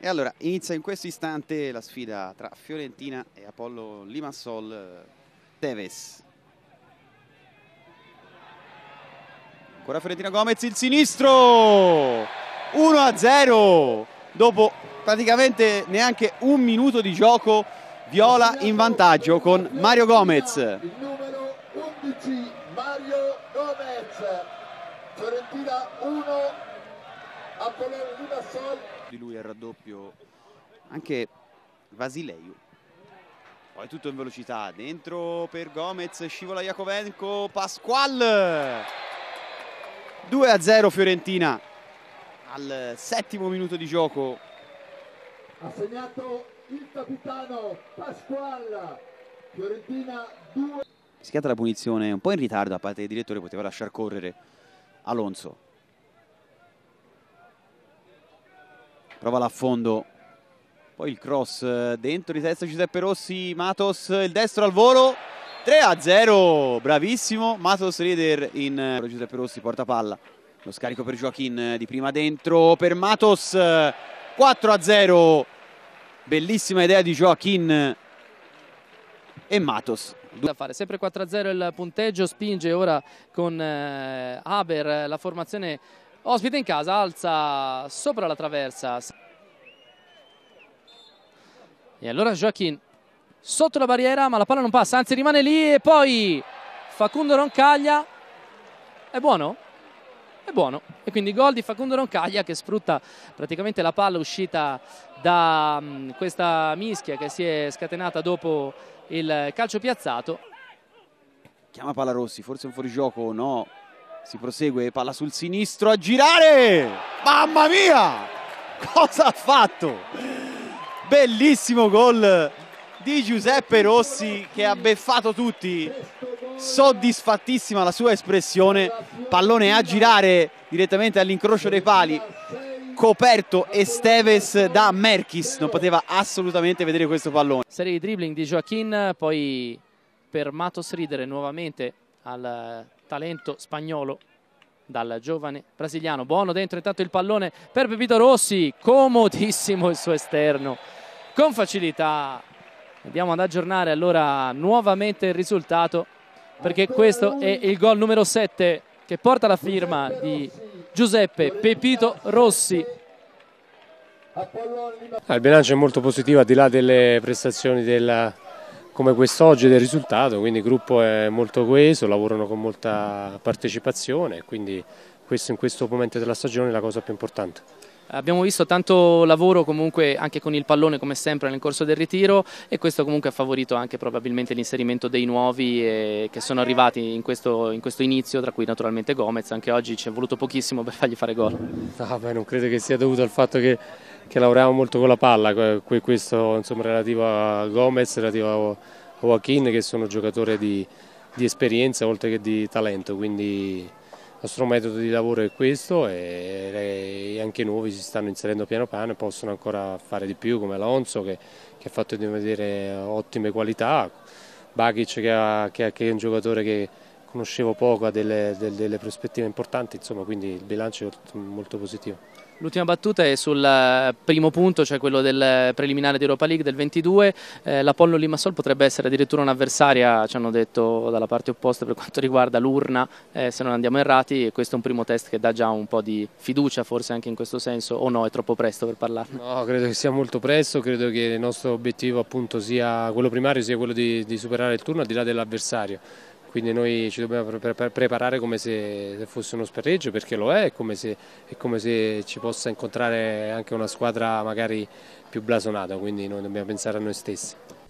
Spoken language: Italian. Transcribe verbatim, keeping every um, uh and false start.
E allora inizia in questo istante la sfida tra Fiorentina e Apollo Limassol Tevez. Ancora Fiorentina, Gomez, il sinistro, uno a zero dopo praticamente neanche un minuto di gioco. Viola in vantaggio con Mario Gomez. Il numero undici Mario Gomez. Fiorentina uno, Apollo Limassol. Di lui è il raddoppio anche Vasileu. Poi tutto in velocità, dentro per Gomez, scivola Jakovenko, Pasqual. due a zero Fiorentina al settimo minuto di gioco. Ha segnato il capitano Pasqual. Fiorentina due. Fischiata la punizione un po' in ritardo da parte del direttore, poteva lasciar correre Alonso. Prova l'affondo, poi il cross dentro di testa Giuseppe Rossi, Matos, il destro al volo, tre a zero, bravissimo Matos Rieder in Giuseppe Rossi, porta palla, lo scarico per Joaquin di prima dentro per Matos, quattro a zero, bellissima idea di Joaquin e Matos. Da fare sempre quattro a zero il punteggio, spinge ora con eh, Haber la formazione ospite in casa, alza sopra la traversa e allora Joaquin sotto la barriera, ma la palla non passa, anzi rimane lì, e poi Facundo Roncaglia. È buono? È buono, e quindi gol di Facundo Roncaglia che sfrutta praticamente la palla uscita da um, questa mischia che si è scatenata dopo il calcio piazzato. Chiama palla Rossi, forse un fuorigioco, no, si prosegue, palla sul sinistro a girare, mamma mia, cosa ha fatto? Bellissimo gol di Giuseppe Rossi che ha beffato tutti, soddisfattissima la sua espressione, pallone a girare direttamente all'incrocio dei pali, coperto Esteves da Merkis, non poteva assolutamente vedere questo pallone. Serie di dribbling di Joaquin, poi per Matos Rieder nuovamente al talento spagnolo dal giovane brasiliano, buono dentro intanto il pallone per Pepito Rossi, comodissimo il suo esterno, con facilità. Andiamo ad aggiornare allora nuovamente il risultato, perché questo è il gol numero sette che porta la firma di Giuseppe Pepito Rossi. Il bilancio è molto positivo, al di là delle prestazioni della, come quest'oggi, del risultato, quindi il gruppo è molto coeso, lavorano con molta partecipazione, quindi questo in questo momento della stagione è la cosa più importante. Abbiamo visto tanto lavoro comunque anche con il pallone come sempre nel corso del ritiro, e questo comunque ha favorito anche probabilmente l'inserimento dei nuovi eh, che sono arrivati in questo, in questo inizio, tra cui naturalmente Gomez. Anche oggi ci è voluto pochissimo per fargli fare gol. No, beh, non credo che sia dovuto al fatto che, che lavoriamo molto con la palla, questo insomma relativo a Gomez, relativo a Joaquin, che sono giocatori di, di esperienza oltre che di talento, quindi il nostro metodo di lavoro è questo, e anche i nuovi si stanno inserendo piano piano e possono ancora fare di più, come Alonso che, che ha fatto vedere ottime qualità, Bakic che, ha, che, che è un giocatore che conoscevo poco, ha delle, delle, delle prospettive importanti, insomma, quindi il bilancio è molto positivo. L'ultima battuta è sul primo punto, cioè quello del preliminare di Europa League del ventidue. Eh, L'Apollo Limassol potrebbe essere addirittura un'avversaria, ci hanno detto dalla parte opposta, per quanto riguarda l'urna, eh, se non andiamo errati, e questo è un primo test che dà già un po' di fiducia forse anche in questo senso, o no, è troppo presto per parlarne? No, credo che sia molto presto, credo che il nostro obiettivo appunto sia quello primario, sia quello di, di superare il turno al di là dell'avversario. Quindi noi ci dobbiamo pre pre preparare come se, se fosse uno sperreggio, perché lo è, è come, se, è come se ci possa incontrare anche una squadra magari più blasonata, quindi noi dobbiamo pensare a noi stessi.